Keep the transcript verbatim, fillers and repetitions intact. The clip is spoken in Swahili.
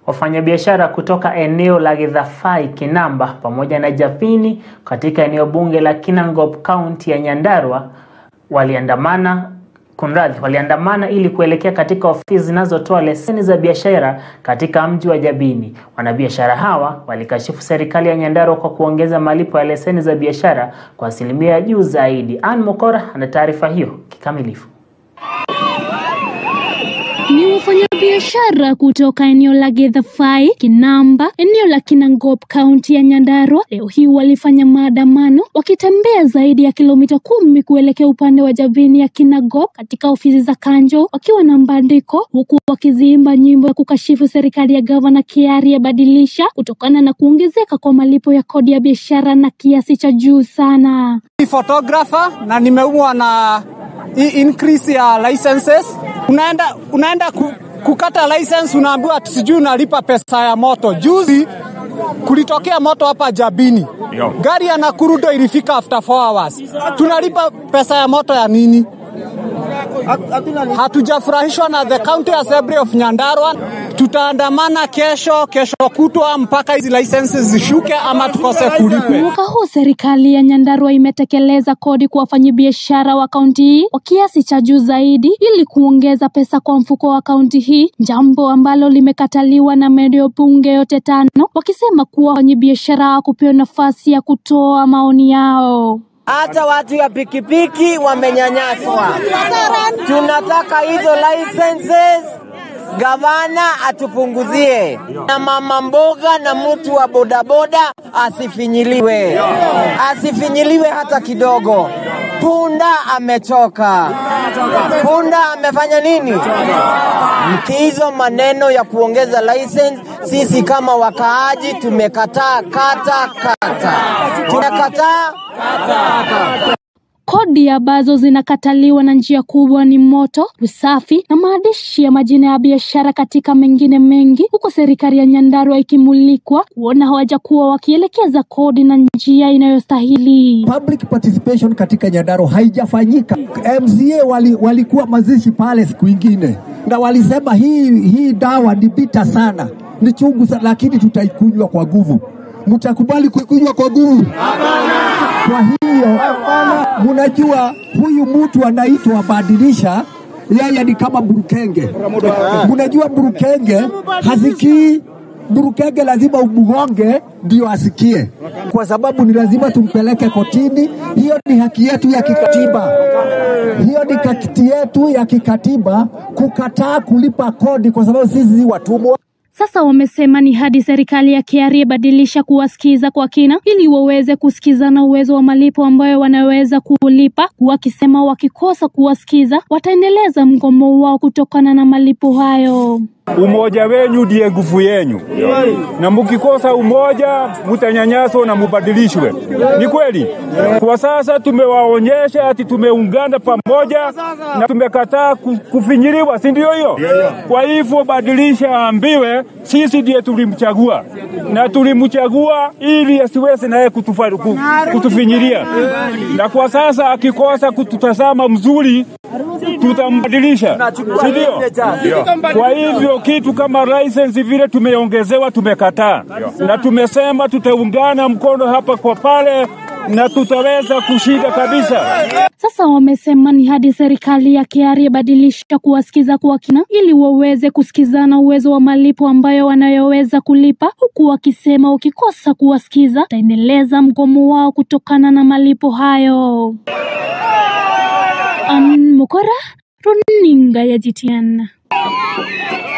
Wafanyabiashara kutoka eneo la Githafai, Kinamba pamoja na Japini katika eneo bunge la Kinangop County ya Nyandarua waliandamana kunradhi waliandamana ili kuelekea katika ofisi zinazotoa leseni za biashara katika mji wa Jabini. Wanabiashara hawa walikashifu serikali ya Nyandarua kwa kuongeza malipo ya leseni za biashara kwa asilimia juu zaidi. Ann Mokora ana taarifa hiyo kikamilifu. Ni wafanyabiashara kutoka eneo la Githafai, Kinamba, eneo la Kinangop County ya Nyandarua leo hii walifanya maandamano wakitembea zaidi ya kilomita kumi kuelekea upande wa Jabini ya Kinangop katika ofisi za Kanjo wakiwa na mbandiko, huku wakiziimba nyimbo ya kukashifu serikali ya Gavana Kiarie Badilisha kutokana na kuongezeka kwa malipo ya kodi ya biashara na kiasi cha juu sana. Ni photographer na nimeumwa na increase ya licenses. Unaenda unaenda ku, kukata license unaambiwa sijui unalipa pesa ya moto. Juzi kulitokea moto hapa Jabini. Yo. Gari ya Nakuru ndo ilifika after four hours. Tunalipa pesa ya moto ya nini? Hatujafurahishwa na the county assembly of Nyandarua. Tutaandamana kesho kesho kutwa mpaka hizi licenses zishuke ama tukose kulipe. Mwaka huu serikali ya Nyandarua imetekeleza kodi kwa wafanyabiashara wa kaunti hii kwa kiasi cha juu zaidi ili kuongeza pesa kwa mfuko wa kaunti hii, jambo ambalo limekataliwa na maeneo bunge yote tano, wakisema kuwa wafanyabiashara hawakupewa nafasi ya kutoa maoni yao. Hata watu ya pikipiki wamenyanyaswa. Tunataka hizo licenses gavana atupunguzie, na mama mboga na mtu wa bodaboda asifinyiliwe, asifinyiliwe hata kidogo. Punda amechoka. Punda amefanya nini? Mkizo maneno ya kuongeza license, sisi kama wakaaji tumekataa kata kata. Tunakataa kata kata. Kodi ambazo zinakataliwa na njia kubwa ni moto, usafi na maandishi ya majina ya biashara katika mengine mengi, huko serikali ya Nyandarua ikimulikwa kuona hawajakuwa wakielekeza kodi na njia inayostahili. Public participation katika Nyandarua haijafanyika. M C A wali, walikuwa mazishi pale siku nyingine na walisema hii hii dawa ni bita sana, ni chungu sana, lakini tutaikunywa kwa nguvu. Mtakubali kuikunywa kwa nguvu? Hapana. Kwa hiyo mnajua huyu mtu anaitwa Badilisha, yeye ni kama Burukenge. Mnajua Burukenge hasikii. Burukenge lazima umugonge ndio asikie, kwa sababu ni lazima tumpeleke kotini. Hiyo ni haki yetu ya kikatiba. Hiyo ni haki yetu ya kikatiba kukataa kulipa kodi kwa sababu sisi watumwa. Sasa wamesema ni hadi serikali ya Kiarie Badilisha kuwasikiza kwa kina ili waweze kusikizana uwezo wa malipo ambayo wanaweza kulipa, wakisema wakikosa kuwasikiza wataendeleza mgomo wao kutokana na malipo hayo. Umoja wenyu ndiye nguvu yenu. Na mkikosa umoja mtanyanyaswa na mubadilishwe. Ni kweli? Kwa sasa tumewaonyesha ati tumeungana pamoja na tumekataa kufinyiliwa, si ndio hiyo? Kwa hivyo Badilisha ambiwe sisi ndiye tulimchagua. Na tulimchagua ili asiweze naye kutufinyilia. Na kwa sasa akikosa kututazama mzuri tutambadilisha, si ndio? Kwa hivyo kitu kama license vile tumeongezewa tumekataa. Na tumesema tutaungana mkono hapa kwa pale na tutaweza kushinda kabisa. Sasa wamesema ni hadi serikali ya Kiarie Badilisha kuwasikiza kwa kina ili waweze kusikizana uwezo wa malipo ambayo wanayoweza kulipa, huku wakisema ukikosa kuwasikiza taendeleza mgomo wao kutokana na malipo hayo. Ann Mokora, runinga ya G T N.